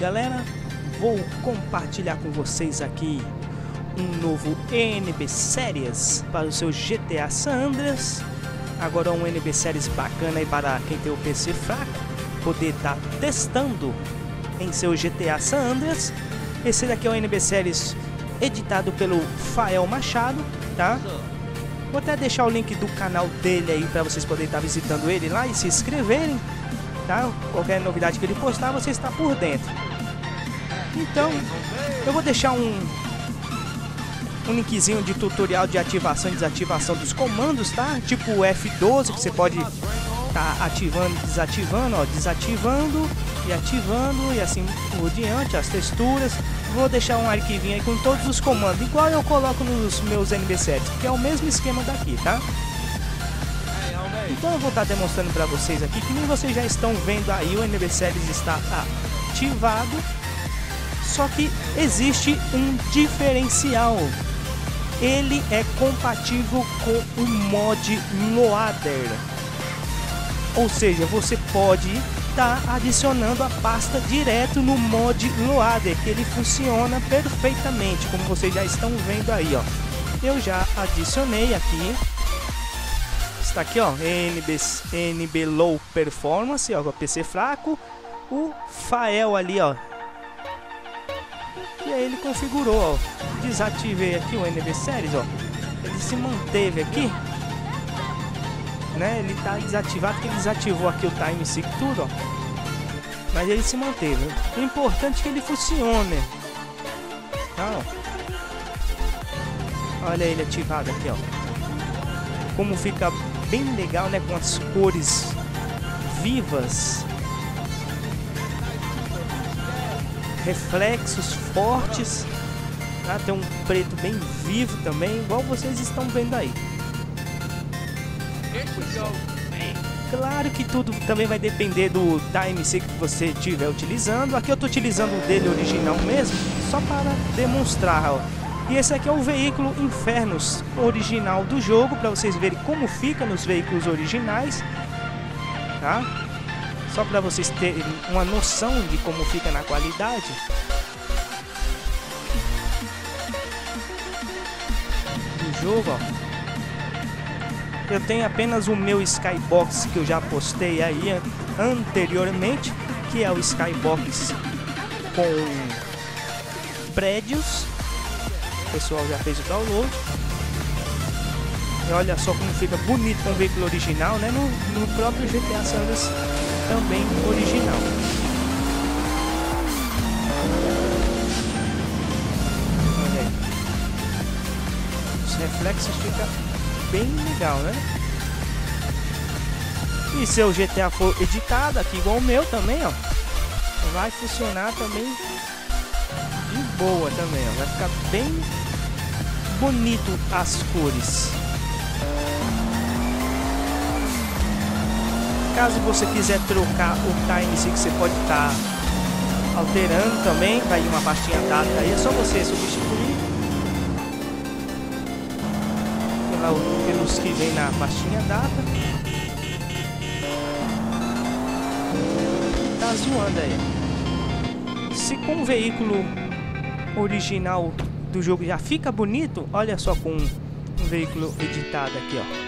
galera, vou compartilhar com vocês aqui um novo NB Series para o seu GTA San Andreas. Agora um NB Series bacana aí para quem tem o PC fraco, poder estar testando em seu GTA San Andreas. Esse daqui é o NB Series editado pelo Fael Machado, tá? Vou até deixar o link do canal dele aí para vocês poderem estar visitando ele lá e se inscreverem, tá? Qualquer novidade que ele postar, você está por dentro. Então, eu vou deixar um linkzinho de tutorial de ativação e desativação dos comandos, tá? Tipo o F12, que você pode estar ativando e desativando, ó, desativando e ativando e assim por diante, as texturas. Vou deixar um arquivinho aí com todos os comandos, igual eu coloco nos meus NB Series, que é o mesmo esquema daqui, tá? Então eu vou estar demonstrando para vocês aqui, que nem vocês já estão vendo aí, o NB Series está ativado. Só que existe um diferencial. Ele é compatível com o mod Loader. Ou seja, você pode estar adicionando a pasta direto no mod Loader, que ele funciona perfeitamente, como vocês já estão vendo aí, ó. Eu já adicionei aqui. Está aqui, ó, NB Low Performance, ó, PC fraco. O Fael ali, ó. E aí ele configurou, ó. Desativei aqui o NB Series, ó. Ele se manteve aqui, né? Ele tá desativado, porque ele desativou aqui o time sync tudo, ó. Mas ele se manteve. O importante é que ele funcione. Tá, ó. Olha ele ativado aqui, ó. Como fica bem legal, né? Com as cores vivas. Reflexos fortes, tá? Tem um preto bem vivo também, igual vocês estão vendo aí. Claro que tudo também vai depender do time sync que você estiver utilizando. Aqui eu estou utilizando o dele original mesmo, só para demonstrar, ó. E esse aqui é o veículo Infernos original do jogo, para vocês verem como fica nos veículos originais, tá? Só para vocês terem uma noção de como fica na qualidade. Do jogo, ó. Eu tenho apenas o meu Skybox que eu já postei aí anteriormente, que é o Skybox com prédios. O pessoal já fez o download. E olha só como fica bonito com o veículo original, né? No próprio GTA San Andreas também original. Olha aí. Os reflexos ficam bem legal, né? E se o GTA for editado aqui igual o meu também, ó, vai funcionar também de boa também, ó. Vai ficar bem bonito as cores. Caso você quiser trocar o time sync, você pode estar alterando também. Vai uma pastinha data aí, é só você substituir pelos que vem na pastinha data. Tá zoando aí. Se com o veículo original do jogo já fica bonito, olha só com um veículo editado aqui, ó.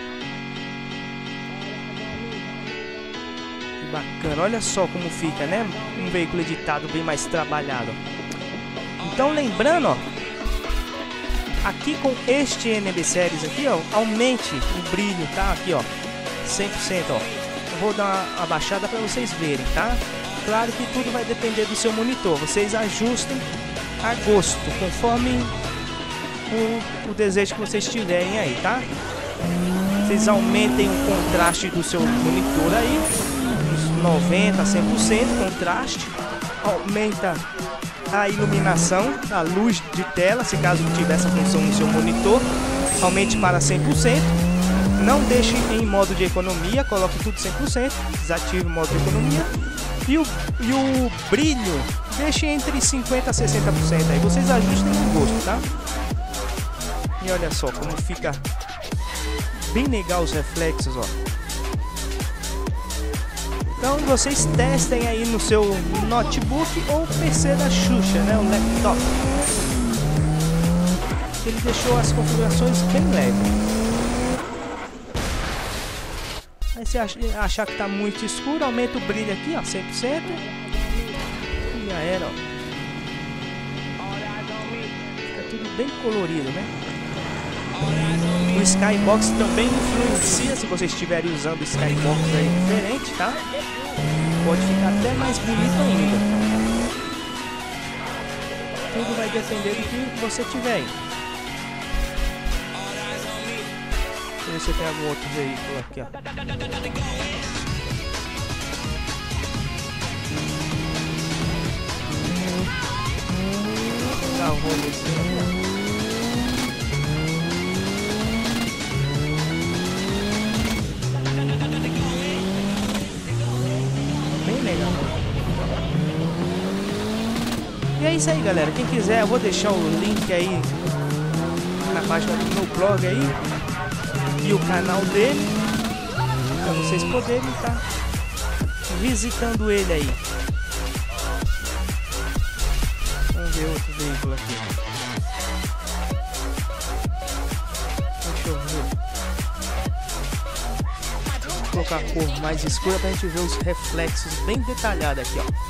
Bacana, olha só como fica, né? Um veículo editado bem mais trabalhado. Então lembrando, ó, aqui com este NB Series aqui, ó, aumente o brilho, tá? Aqui, ó, 100%, ó. Eu vou dar uma abaixada para vocês verem, tá? Claro que tudo vai depender do seu monitor. Vocês ajustem a gosto, conforme o desejo que vocês tiverem aí, tá? Vocês aumentem o contraste do seu monitor aí, 90 a 100% contraste. Aumenta a iluminação, a luz de tela, se caso não tiver essa função no seu monitor, aumente para 100%. Não deixe em modo de economia, coloque tudo 100%, desative o modo de economia. E o brilho, deixe entre 50 a 60%, aí vocês ajustem o gosto, tá? E olha só como fica bem legal os reflexos, ó. Então vocês testem aí no seu notebook ou PC da Xuxa, né? O laptop. Ele deixou as configurações bem leves. Aí se achar que tá muito escuro, aumenta o brilho aqui, ó, 100%. E já era, ó. Fica tudo bem colorido, né? O Skybox também influencia, se vocês estiverem usando o Skybox aí diferente, tá? Pode ficar até mais bonito ainda. Tudo vai depender do que você tiver aí. Deixa eu ver se tem algum outro veículo aqui, ó. Bem legal. E é isso aí, galera. Quem quiser, eu vou deixar o link aí na página do meu blog aí e o canal dele, para vocês poderem estar visitando ele aí. Vamos ver outro veículo aqui. Deixa eu ver. Vou colocar a cor mais escura para a gente ver os reflexos bem detalhados aqui, ó.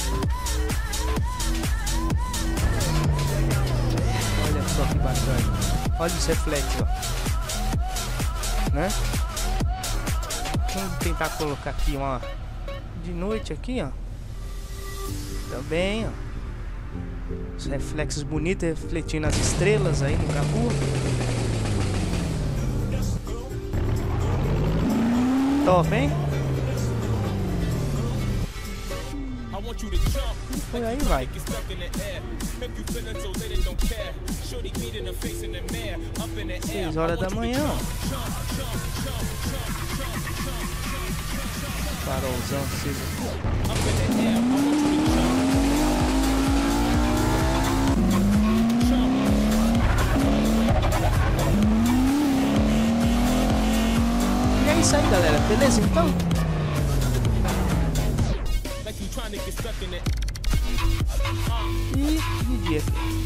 Olha só que bacana. Olha os reflexos, ó. Né? Vamos tentar colocar aqui uma de noite aqui, ó. Também, ó. Os reflexos bonitos refletindo as estrelas aí no capô. Top, hein? E aí vai. 6 horas da manhã. Farolzão aceso. E é isso aí, galera. Beleza, então? E de dia aqui.